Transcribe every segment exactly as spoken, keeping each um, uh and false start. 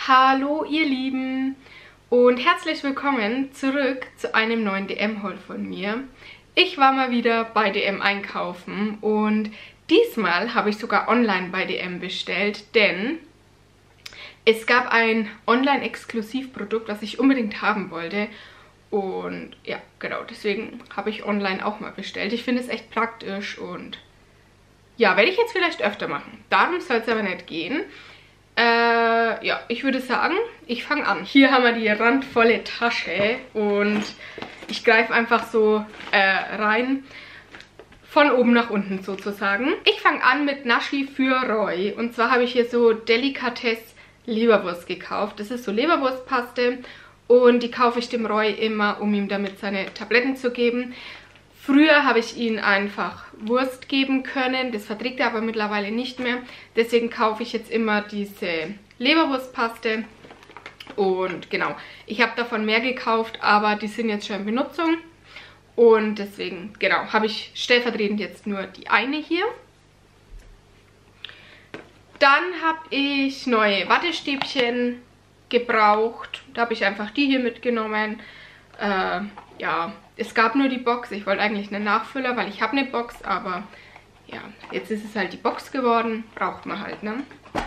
Hallo ihr Lieben und herzlich willkommen zurück zu einem neuen D M-Haul von mir. Ich war mal wieder bei D M einkaufen und diesmal habe ich sogar online bei D M bestellt, denn es gab ein Online-Exklusivprodukt, was ich unbedingt haben wollte. Und ja, genau, deswegen habe ich online auch mal bestellt. Ich finde es echt praktisch und ja, werde ich jetzt vielleicht öfter machen. Darum soll es aber nicht gehen. Äh, ja, ich würde sagen, ich fange an. Hier haben wir die randvolle Tasche und ich greife einfach so äh, rein, von oben nach unten sozusagen. Ich fange an mit Naschi für Roy und zwar habe ich hier so Delikatesse Leberwurst gekauft. Das ist so Leberwurstpaste und die kaufe ich dem Roy immer, um ihm damit seine Tabletten zu geben. Früher habe ich ihm einfach Wurst geben können, das verträgt er aber mittlerweile nicht mehr. Deswegen kaufe ich jetzt immer diese Leberwurstpaste. Und genau, ich habe davon mehr gekauft, aber die sind jetzt schon in Benutzung. Und deswegen, genau, habe ich stellvertretend jetzt nur die eine hier. Dann habe ich neue Wattestäbchen gebraucht. Da habe ich einfach die hier mitgenommen. Äh, ja, es gab nur die Box. Ich wollte eigentlich einen Nachfüller, weil ich habe eine Box, aber ja, jetzt ist es halt die Box geworden. Braucht man halt, ne?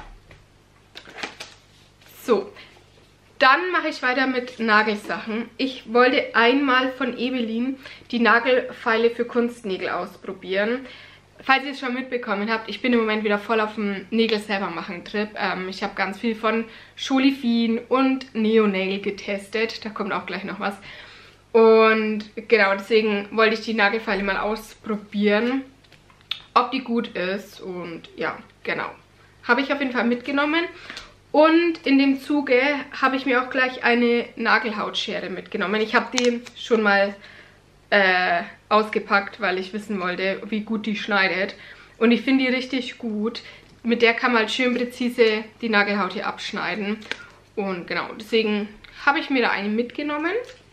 So, dann mache ich weiter mit Nagelsachen. Ich wollte einmal von Ebelin die Nagelfeile für Kunstnägel ausprobieren. Falls ihr es schon mitbekommen habt, ich bin im Moment wieder voll auf dem Nägel selber machen Trip. Ähm, ich habe ganz viel von Jolie-Fine und Neonail getestet. Da kommt auch gleich noch was. Und genau, deswegen wollte ich die Nagelfeile mal ausprobieren, ob die gut ist. Und ja, genau. Habe ich auf jeden Fall mitgenommen. Und in dem Zuge habe ich mir auch gleich eine Nagelhautschere mitgenommen. Ich habe die schon mal äh, ausgepackt, weil ich wissen wollte, wie gut die schneidet. Und ich finde die richtig gut. Mit der kann man halt schön präzise die Nagelhaut hier abschneiden. Und genau, deswegen habe ich mir da eine mitgenommen.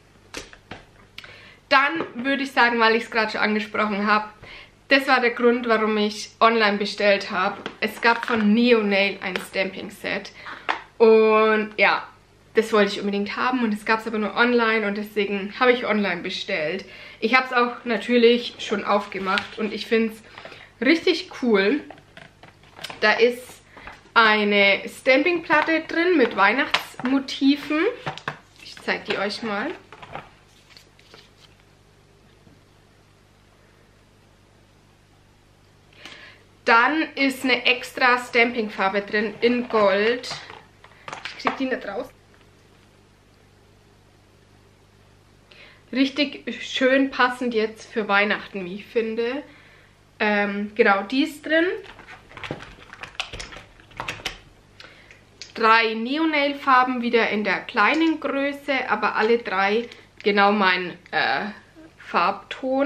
Dann würde ich sagen, weil ich es gerade schon angesprochen habe, das war der Grund, warum ich online bestellt habe. Es gab von Neonail ein Stamping Set. Und ja, das wollte ich unbedingt haben und es gab es aber nur online und deswegen habe ich online bestellt. Ich habe es auch natürlich schon aufgemacht und ich finde es richtig cool. Da ist eine Stampingplatte drin mit Weihnachtsmotiven. Ich zeige die euch mal. Dann ist eine extra Stampingfarbe drin in Gold. Ich kriege die nicht raus. Richtig schön passend jetzt für Weihnachten, wie ich finde. Ähm, genau, die ist drin. Drei Neonail-Farben wieder in der kleinen Größe, aber alle drei genau mein äh, Farbton.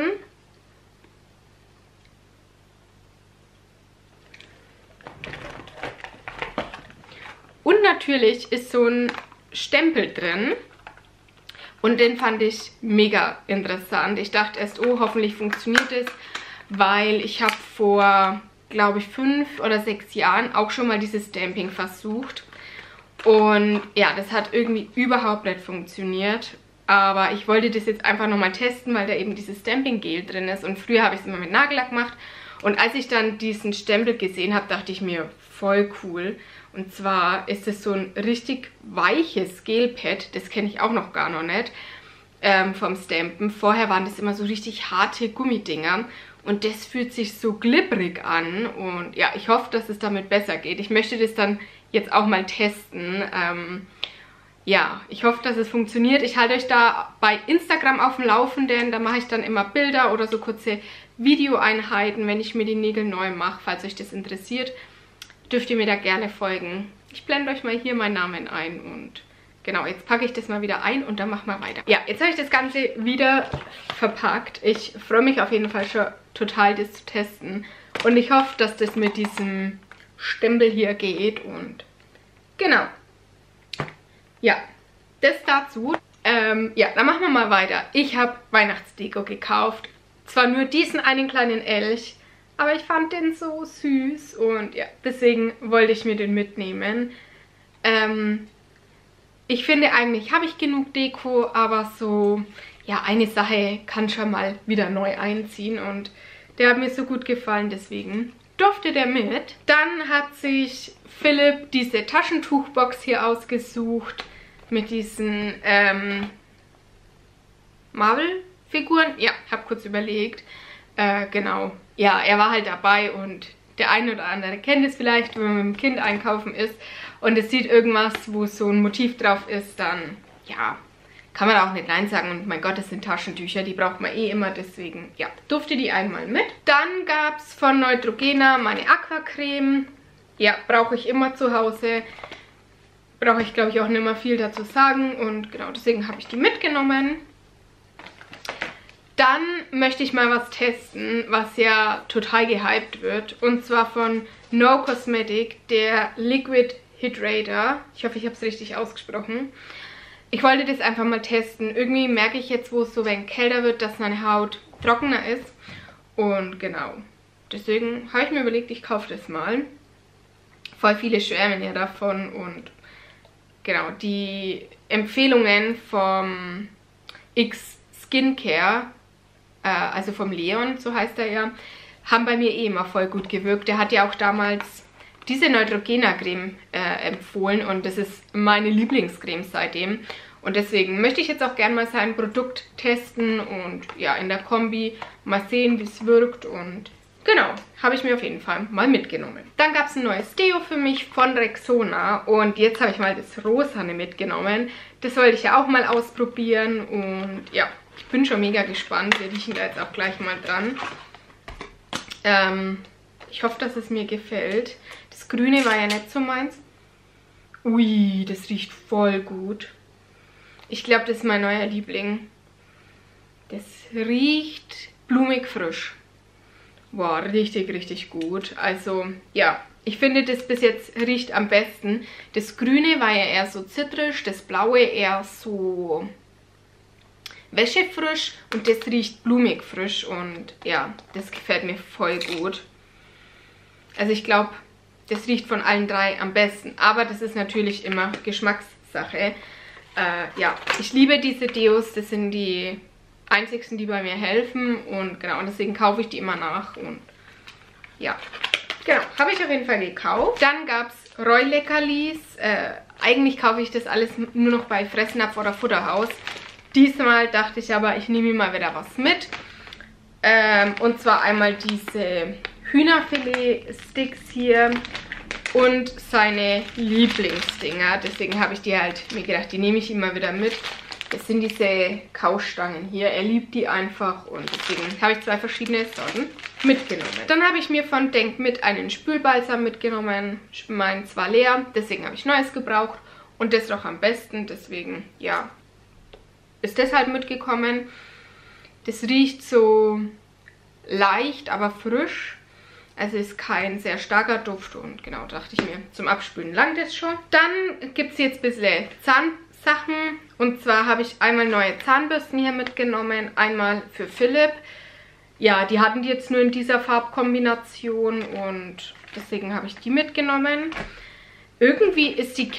Und natürlich ist so ein Stempel drin und den fand ich mega interessant. Ich dachte erst, oh, hoffentlich funktioniert es, weil ich habe vor, glaube ich, fünf oder sechs Jahren auch schon mal dieses Stamping versucht. Und ja, das hat irgendwie überhaupt nicht funktioniert. Aber ich wollte das jetzt einfach nochmal testen, weil da eben dieses Stamping-Gel drin ist. Und früher habe ich es immer mit Nagellack gemacht. Und als ich dann diesen Stempel gesehen habe, dachte ich mir, voll cool. Und zwar ist es so ein richtig weiches Gelpad, das kenne ich auch noch gar noch nicht, ähm, vom Stampen. Vorher waren das immer so richtig harte Gummidinger und das fühlt sich so glibberig an. Und ja, ich hoffe, dass es damit besser geht. Ich möchte das dann jetzt auch mal testen. Ähm, ja, ich hoffe, dass es funktioniert. Ich halte euch da bei Instagram auf dem Laufenden. Da mache ich dann immer Bilder oder so kurze Videoeinheiten, wenn ich mir die Nägel neu mache, falls euch das interessiert. Dürft ihr mir da gerne folgen. Ich blende euch mal hier meinen Namen ein und genau, jetzt packe ich das mal wieder ein und dann machen wir weiter. Ja, jetzt habe ich das Ganze wieder verpackt. Ich freue mich auf jeden Fall schon total, das zu testen und ich hoffe, dass das mit diesem Stempel hier geht und genau. Ja, das dazu. Ähm, ja, dann machen wir mal weiter. Ich habe Weihnachtsdeko gekauft. Zwar nur diesen einen kleinen Elch, aber ich fand den so süß und ja, deswegen wollte ich mir den mitnehmen. Ähm, ich finde eigentlich habe ich genug Deko, aber so, ja, eine Sache kann schon mal wieder neu einziehen und der hat mir so gut gefallen, deswegen durfte der mit. Dann hat sich Philipp diese Taschentuchbox hier ausgesucht mit diesen ähm, Marvel-Figuren. Ja, habe kurz überlegt. Äh, genau. Ja, er war halt dabei und der eine oder andere kennt es vielleicht, wenn man mit dem Kind einkaufen ist und es sieht irgendwas, wo so ein Motiv drauf ist, dann, ja, kann man auch nicht nein sagen. Und mein Gott, das sind Taschentücher, die braucht man eh immer, deswegen, ja, durfte die einmal mit. Dann gab es von Neutrogena meine Aquacreme. Ja, brauche ich immer zu Hause. Brauche ich, glaube ich, auch nicht mehr viel dazu sagen. Und genau, deswegen habe ich die mitgenommen. Dann möchte ich mal was testen, was ja total gehypt wird. Und zwar von No Cosmetic, der Liquid Hydrator. Ich hoffe, ich habe es richtig ausgesprochen. Ich wollte das einfach mal testen. Irgendwie merke ich jetzt, wo es so ein wenig kälter wird, dass meine Haut trockener ist. Und genau, deswegen habe ich mir überlegt, ich kaufe das mal. Voll viele schwärmen ja davon. Und genau, die Empfehlungen vom X Skincare, also vom Leon, so heißt er ja, haben bei mir eh immer voll gut gewirkt. Der hat ja auch damals diese Neutrogena-Creme äh, empfohlen und das ist meine Lieblingscreme seitdem. Und deswegen möchte ich jetzt auch gerne mal sein Produkt testen und ja, in der Kombi mal sehen, wie es wirkt. Und genau, habe ich mir auf jeden Fall mal mitgenommen. Dann gab es ein neues Deo für mich von Rexona und jetzt habe ich mal das Rosane mitgenommen. Das wollte ich ja auch mal ausprobieren und ja, ich bin schon mega gespannt. Wir riechen da jetzt auch gleich mal dran. Ähm, ich hoffe, dass es mir gefällt. Das Grüne war ja nicht so meins. Ui, das riecht voll gut. Ich glaube, das ist mein neuer Liebling. Das riecht blumig frisch. Wow, richtig, richtig gut. Also, ja, ich finde, das bis jetzt riecht am besten. Das Grüne war ja eher so zitrisch, das Blaue eher so wäschefrisch und das riecht blumig frisch und ja, das gefällt mir voll gut. Also ich glaube, das riecht von allen drei am besten, aber das ist natürlich immer Geschmackssache. Äh, ja, ich liebe diese Deos, das sind die einzigsten, die bei mir helfen und genau, und deswegen kaufe ich die immer nach und ja, genau, habe ich auf jeden Fall gekauft. Dann gab es Roy-Leckerlis, äh, eigentlich kaufe ich das alles nur noch bei Fressnapf oder Futterhaus. Diesmal dachte ich aber, ich nehme mal wieder was mit. Ähm, und zwar einmal diese Hühnerfilet-Sticks hier und seine Lieblingsdinger. Deswegen habe ich die halt mir gedacht, die nehme ich immer wieder mit. Das sind diese Kaustangen hier. Er liebt die einfach und deswegen habe ich zwei verschiedene Sorten mitgenommen. Dann habe ich mir von Denk mit einen Spülbalsam mitgenommen. Meins war leer, deswegen habe ich neues gebraucht. Und das noch am besten, deswegen, ja, ist deshalb mitgekommen. Das riecht so leicht, aber frisch. Also ist kein sehr starker Duft und genau, dachte ich mir, zum Abspülen langt das schon. Dann gibt es jetzt ein bisschen Zahnsachen und zwar habe ich einmal neue Zahnbürsten hier mitgenommen, einmal für Philipp. Ja, die hatten die jetzt nur in dieser Farbkombination und deswegen habe ich die mitgenommen. Irgendwie ist die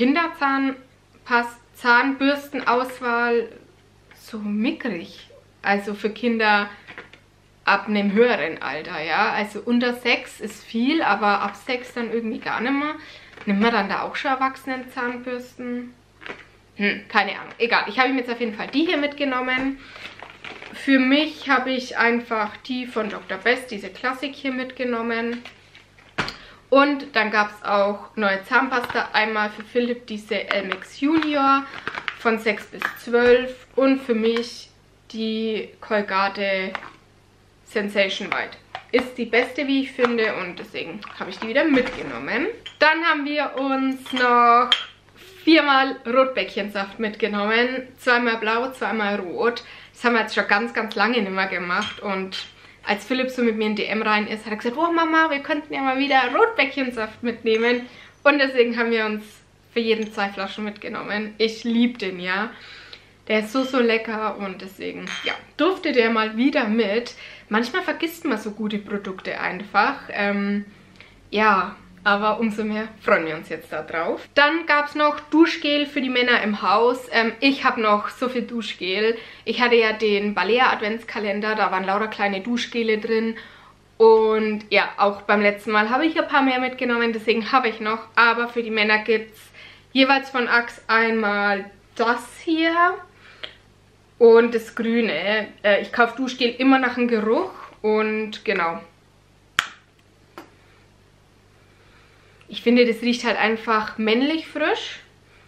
Kinderzahnbürstenauswahl so mickrig, also für Kinder ab einem höheren Alter, ja, also unter sechs ist viel, aber ab sechs dann irgendwie gar nicht mehr. Nimmt man dann da auch schon Erwachsenen-Zahnbürsten? Hm, keine Ahnung, egal, ich habe ihm jetzt auf jeden Fall die hier mitgenommen. Für mich habe ich einfach die von Doktor Best, diese Klassik hier mitgenommen. Und dann gab es auch neue Zahnpasta, einmal für Philipp diese Elmex Junior von sechs bis zwölf und für mich die Colgate Sensation White. Ist die beste, wie ich finde, und deswegen habe ich die wieder mitgenommen. Dann haben wir uns noch viermal Rotbäckchensaft mitgenommen. Zweimal blau, zweimal rot. Das haben wir jetzt schon ganz, ganz lange nicht mehr gemacht und als Philipp so mit mir in D M rein ist, hat er gesagt, oh Mama, wir könnten ja mal wieder Rotbäckchensaft mitnehmen. Und deswegen haben wir uns für jeden zwei Flaschen mitgenommen. Ich liebe den, ja. Der ist so, so lecker und deswegen, ja, durfte der mal wieder mit. Manchmal vergisst man so gute Produkte einfach. Ähm, ja, aber umso mehr freuen wir uns jetzt da drauf. Dann gab es noch Duschgel für die Männer im Haus. Ähm, ich habe noch so viel Duschgel. Ich hatte ja den Balea Adventskalender, da waren lauter kleine Duschgele drin. Und ja, auch beim letzten Mal habe ich ein paar mehr mitgenommen, deswegen habe ich noch. Aber für die Männer gibt es jeweils von Axe einmal das hier und das Grüne. Äh, ich kaufe Duschgel immer nach dem Geruch und genau. Ich finde, das riecht halt einfach männlich frisch.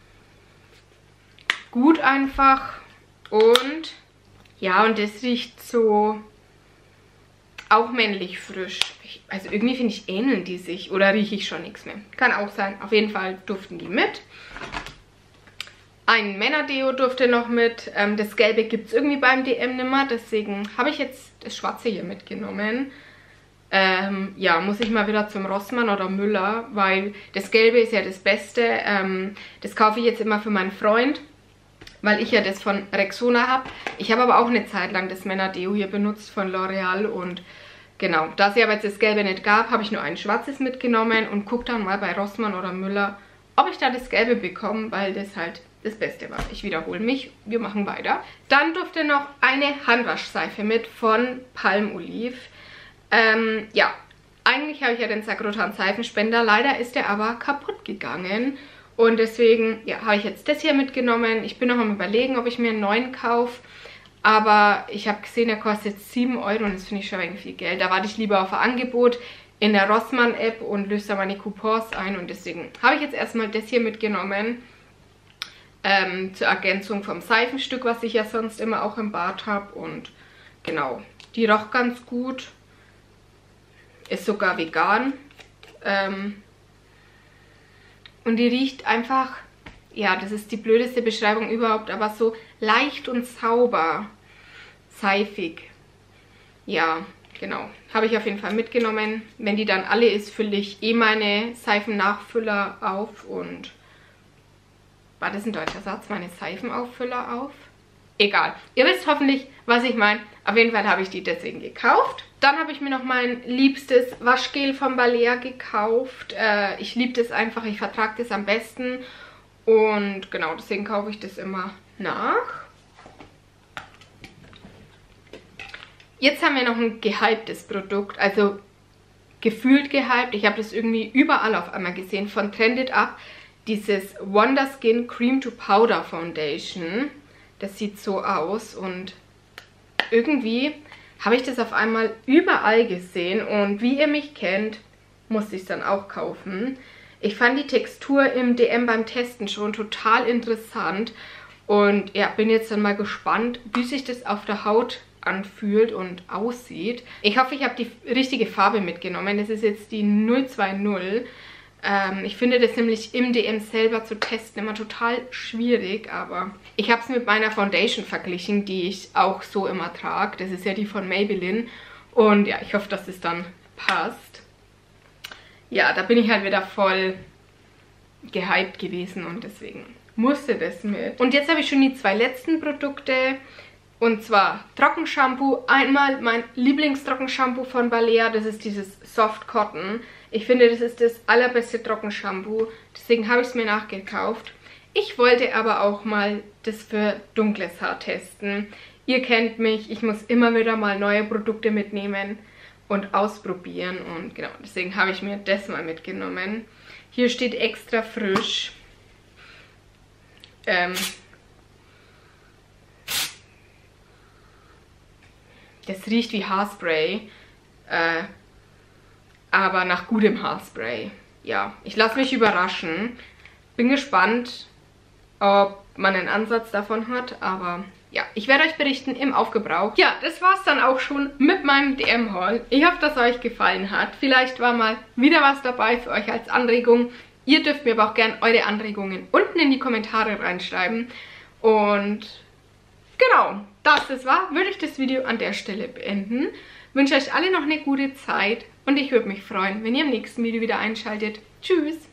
Gut einfach. Und ja, und das riecht so auch männlich frisch. Ich, also irgendwie finde ich, ähneln die sich. Oder rieche ich schon nichts mehr. Kann auch sein. Auf jeden Fall duften die mit. Ein Männerdeo durfte noch mit. Ähm, das Gelbe gibt es irgendwie beim D M nimmer. Deswegen habe ich jetzt das Schwarze hier mitgenommen. Ähm, ja, muss ich mal wieder zum Rossmann oder Müller, weil das Gelbe ist ja das Beste. Ähm, das kaufe ich jetzt immer für meinen Freund, weil ich ja das von Rexona habe. Ich habe aber auch eine Zeit lang das Männerdeo hier benutzt von L'Oreal und genau, da es ja aber jetzt das Gelbe nicht gab, habe ich nur ein schwarzes mitgenommen und gucke dann mal bei Rossmann oder Müller, ob ich da das Gelbe bekomme, weil das halt das Beste war. Ich wiederhole mich, wir machen weiter. Dann durfte noch eine Handwaschseife mit von Palmolive. Ähm, ja, eigentlich habe ich ja den Sagrotan Seifenspender, leider ist der aber kaputt gegangen und deswegen, ja, habe ich jetzt das hier mitgenommen. Ich bin noch am Überlegen, ob ich mir einen neuen kaufe, aber ich habe gesehen, der kostet sieben Euro und das finde ich schon irgendwie viel Geld. Da warte ich lieber auf ein Angebot in der Rossmann-App und löse da meine Coupons ein und deswegen habe ich jetzt erstmal das hier mitgenommen, ähm, zur Ergänzung vom Seifenstück, was ich ja sonst immer auch im Bad habe und genau, die roch ganz gut. Ist sogar vegan. Ähm, und die riecht einfach, ja, das ist die blödeste Beschreibung überhaupt, aber so leicht und sauber. Seifig. Ja, genau. Habe ich auf jeden Fall mitgenommen. Wenn die dann alle ist, fülle ich eh meine Seifennachfüller auf. Und war das ein deutscher Satz? Meine Seifenauffüller auf? Egal. Ihr wisst hoffentlich, was ich meine. Auf jeden Fall habe ich die deswegen gekauft. Dann habe ich mir noch mein liebstes Waschgel von Balea gekauft. Äh, ich liebe das einfach, ich vertrage das am besten. Und genau, deswegen kaufe ich das immer nach. Jetzt haben wir noch ein gehyptes Produkt, also gefühlt gehypt. Ich habe das irgendwie überall auf einmal gesehen, von Trended Up. Dieses Wonder Skin Cream to Powder Foundation. Das sieht so aus und irgendwie habe ich das auf einmal überall gesehen und wie ihr mich kennt, musste ich es dann auch kaufen. Ich fand die Textur im D M beim Testen schon total interessant und ja, bin jetzt dann mal gespannt, wie sich das auf der Haut anfühlt und aussieht. Ich hoffe, ich habe die richtige Farbe mitgenommen. Das ist jetzt die null zwei null. Ähm, ich finde das nämlich im D M selber zu testen immer total schwierig, aber ich habe es mit meiner Foundation verglichen, die ich auch so immer trage. Das ist ja die von Maybelline und ja, ich hoffe, dass es dann passt. Ja, da bin ich halt wieder voll gehypt gewesen und deswegen musste das mit. Und jetzt habe ich schon die zwei letzten Produkte und zwar Trockenshampoo. Einmal mein Lieblingstruckenshampoo von Balea, das ist dieses Soft Cotton. Ich finde, das ist das allerbeste Trockenshampoo, deswegen habe ich es mir nachgekauft. Ich wollte aber auch mal das für dunkles Haar testen. Ihr kennt mich, ich muss immer wieder mal neue Produkte mitnehmen und ausprobieren. Und genau, deswegen habe ich mir das mal mitgenommen. Hier steht extra frisch. Ähm das riecht wie Haarspray. Äh... aber nach gutem Haarspray. Ja, ich lasse mich überraschen. Bin gespannt, ob man einen Ansatz davon hat, aber ja, ich werde euch berichten im Aufgebrauch. Ja, das war's dann auch schon mit meinem D M-Haul. Ich hoffe, dass es euch gefallen hat. Vielleicht war mal wieder was dabei für euch als Anregung. Ihr dürft mir aber auch gerne eure Anregungen unten in die Kommentare reinschreiben. Und genau, das es war, würde ich das Video an der Stelle beenden. Wünsche euch alle noch eine gute Zeit und ich würde mich freuen, wenn ihr im nächsten Video wieder einschaltet. Tschüss!